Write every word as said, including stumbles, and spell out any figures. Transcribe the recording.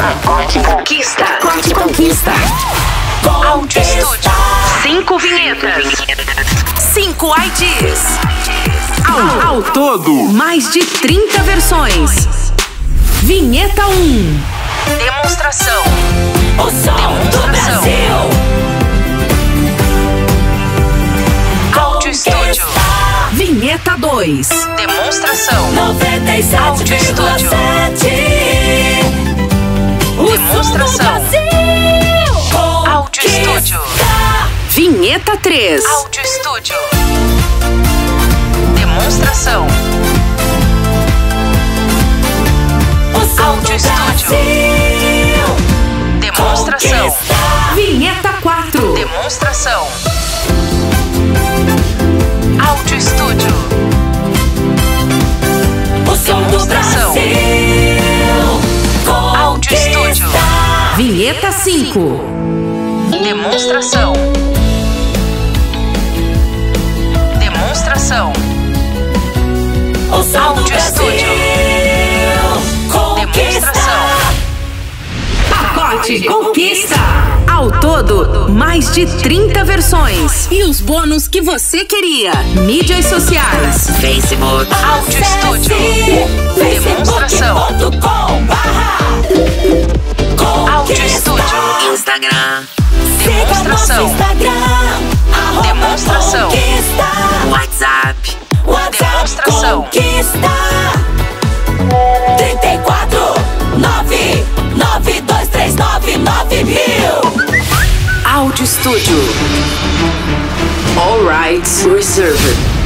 Acorde Conquista. Acorde Conquista. Áudio Estúdio. Cinco vinhetas. Cinco I Ds. Ao, ao todo, mais de trinta versões. Vinheta um. Demonstração. O som do Brasil. Áudio Estúdio. Vinheta dois. Demonstração. noventa e sete vírgula sete. Demonstração. Áudio Estúdio. Vinheta três. Áudio Estúdio. Demonstração. Áudio Estúdio. Demonstração. Vinheta quatro. Demonstração. Áudio Estúdio. Demonstração. Áudio Estúdio. Vinheta cinco. Demonstração. Demonstração. Áudio Estúdio. Demonstração. Pacote Conquista. Ao todo, mais de trinta versões. E os bônus que você queria. Mídias sociais. Facebook. Áudio Estúdio. Demonstração. Áudio Estúdio. Instagram. Demonstração. Demonstração. WhatsApp. Demonstração. trinta e quatro, nove nove dois três nove nove mil. Áudio Estúdio. All rights reserved.